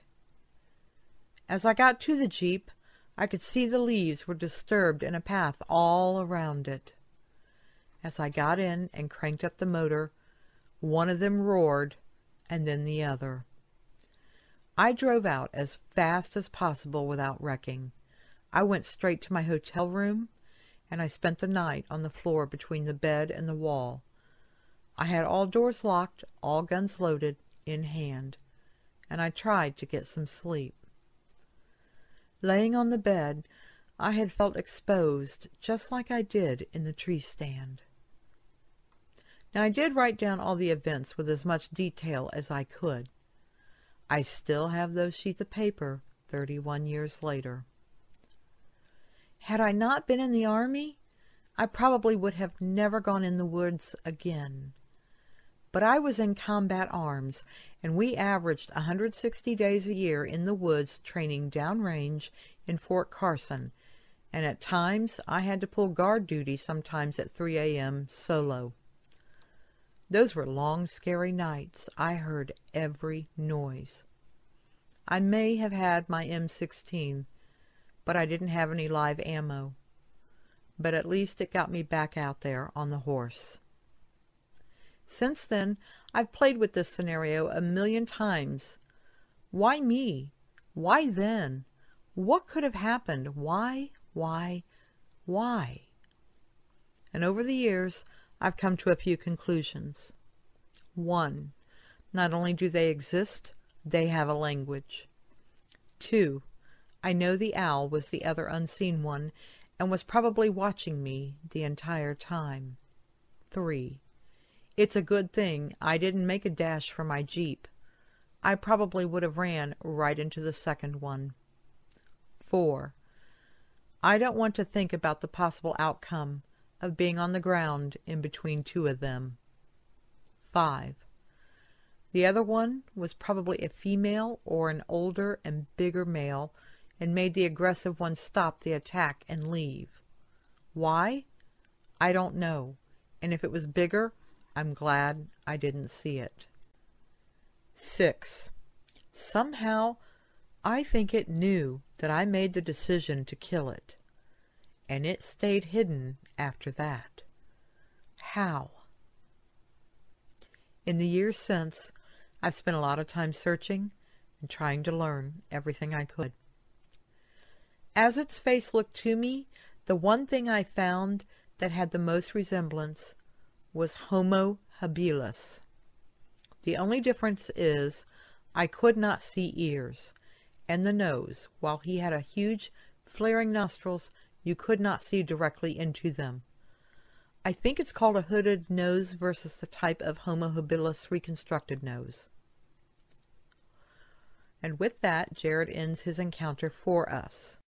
Speaker 1: As I got to the Jeep, I could see the leaves were disturbed in a path all around it. As I got in and cranked up the motor, one of them roared, and then the other. I drove out as fast as possible without wrecking. I went straight to my hotel room, and I spent the night on the floor between the bed and the wall. I had all doors locked, all guns loaded, in hand, and I tried to get some sleep. Laying on the bed, I had felt exposed, just like I did in the tree stand. Now, I did write down all the events with as much detail as I could. I still have those sheets of paper 31 years later. Had I not been in the Army, I probably would have never gone in the woods again. But I was in combat arms, and we averaged 160 days a year in the woods training downrange in Fort Carson, and at times I had to pull guard duty sometimes at 3 a.m. solo. Those were long, scary nights. I heard every noise. I may have had my M16, but I didn't have any live ammo. But at least it got me back out there on the horse. Since then, I've played with this scenario a million times. Why me? Why then? What could have happened? Why? And over the years, I've come to a few conclusions. 1. Not only do they exist, they have a language. 2. I know the owl was the other unseen one and was probably watching me the entire time. 3. It's a good thing I didn't make a dash for my Jeep. I probably would have ran right into the second one. 4. I don't want to think about the possible outcome of being on the ground in between two of them. 5. The other one was probably a female or an older and bigger male and made the aggressive one stop the attack and leave. Why? I don't know, and if it was bigger, I'm glad I didn't see it. 6. Somehow, I think it knew that I made the decision to kill it, and it stayed hidden after that. How? In the years since, I've spent a lot of time searching and trying to learn everything I could. As its face looked to me, the one thing I found that had the most resemblance was Homo habilis. The only difference is I could not see ears, and the nose, while he had a huge flaring nostrils, you could not see directly into them. I think it's called a hooded nose versus the type of Homo habilis reconstructed nose. And with that, Jared ends his encounter for us.